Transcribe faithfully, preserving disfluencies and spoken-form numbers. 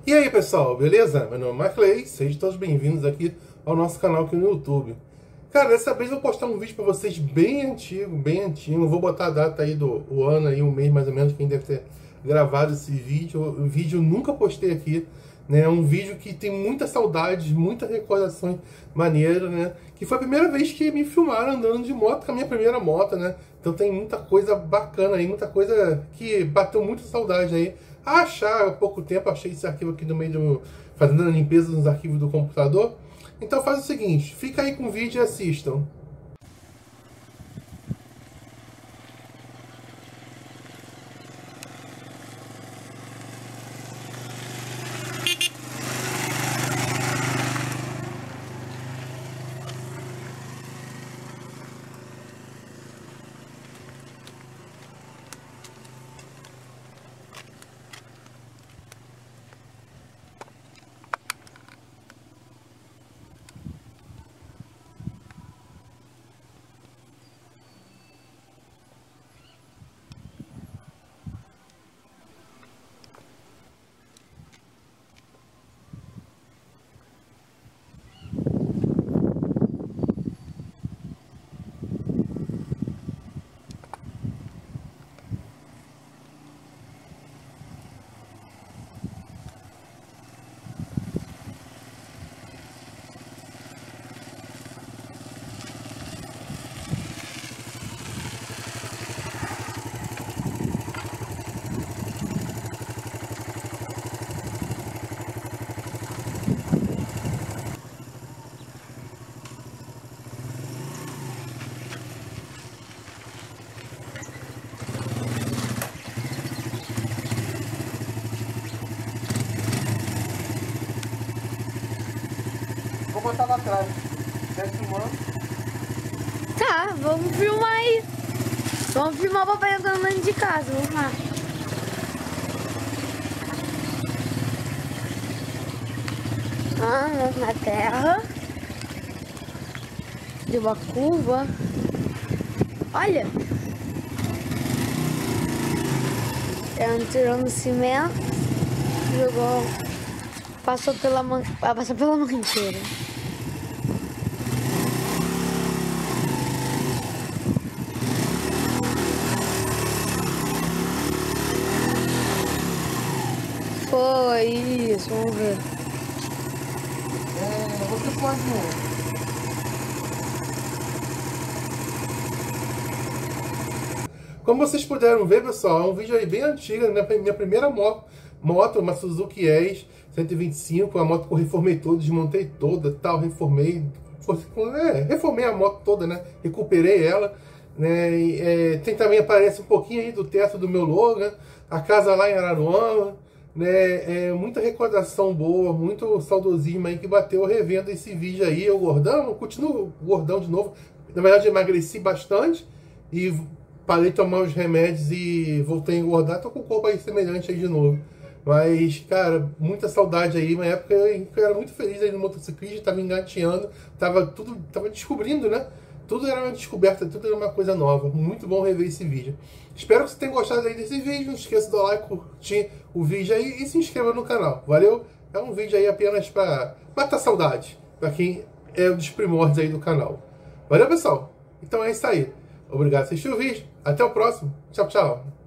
E aí pessoal, beleza? Meu nome é Marclay, sejam todos bem-vindos aqui ao nosso canal aqui no YouTube. Cara, dessa vez eu vou postar um vídeo pra vocês bem antigo, bem antigo. Eu vou botar a data aí do o ano, aí, um mês mais ou menos, quem deve ter gravado esse vídeo. O vídeo eu nunca postei aqui, né? É um vídeo que tem muitas saudades, muitas recordações maneiras, né? Que foi a primeira vez que me filmaram andando de moto, com a minha primeira moto, né? Então tem muita coisa bacana aí, muita coisa que bateu muita saudade aí. Achar há pouco tempo, achei esse arquivo aqui no meio do... fazendo a limpeza nos arquivos do computador. Então faz o seguinte, fica aí com o vídeo e assistam. Vou botar lá atrás. Tá filmando? Tá, vamos filmar aí. Vamos filmar o papai andando dentro de casa, vamos lá. Ah, na terra. De uma curva. Olha. Ela tirando cimento. Jogou. Passou pela, man... ah, passou pela mangueira. Foi isso, vamos ver. É, você pode ir. Como vocês puderam ver, pessoal, é um vídeo aí bem antigo, né? Minha primeira moto, moto uma Suzuki S cento e vinte e cinco, a moto que eu reformei toda, desmontei toda, tal, reformei, é, reformei a moto toda, né? Recuperei ela, né? E, é, tem também, aparece um pouquinho aí do teto do meu Logan, a casa lá em Araruama, né? É, muita recordação boa, muito saudosismo aí que bateu revendo esse vídeo aí. Eu gordão, eu continuo gordão de novo. Na verdade, eu emagreci bastante e parei de tomar os remédios e voltei a engordar. Tô com o corpo aí semelhante aí de novo. Mas, cara, muita saudade aí. Uma época eu era muito feliz aí no motociclismo, tava engateando, tava tudo, tava descobrindo, né? Tudo era uma descoberta, tudo era uma coisa nova. Muito bom rever esse vídeo. Espero que você tenha gostado aí desse vídeo. Não esqueça de dar like, curtir o vídeo aí e se inscreva no canal. Valeu? É um vídeo aí apenas para matar saudade, para quem é um dos primórdios aí do canal. Valeu, pessoal? Então é isso aí. Obrigado por assistir o vídeo. Até o próximo. Tchau, tchau.